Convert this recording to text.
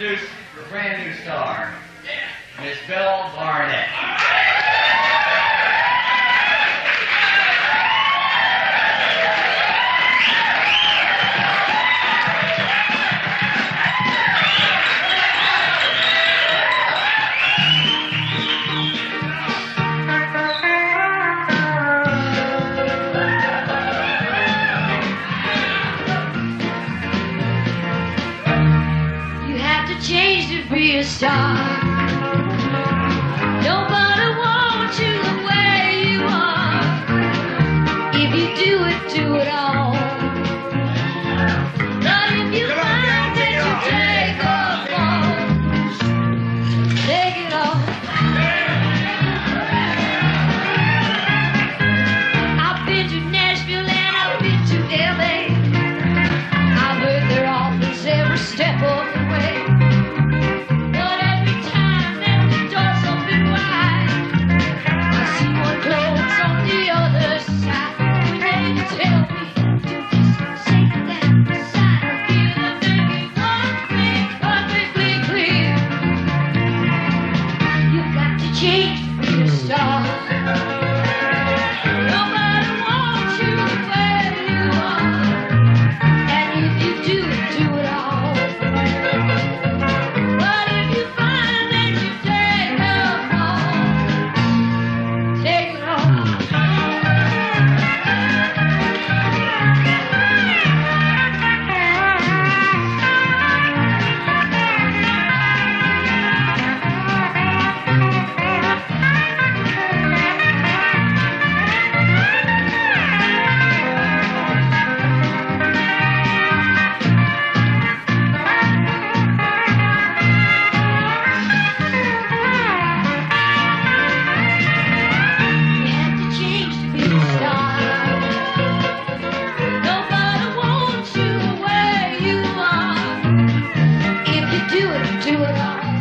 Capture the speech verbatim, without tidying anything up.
introduce a brand new star, Miss Belle Barnett. Change to be a star. Nobody wants you the way you are. If you do it, do it all. But if you find that you take off all, take it off. I've been to Nashville and I've been to L A. I've heard their offers every step of the way. Do it, do it all.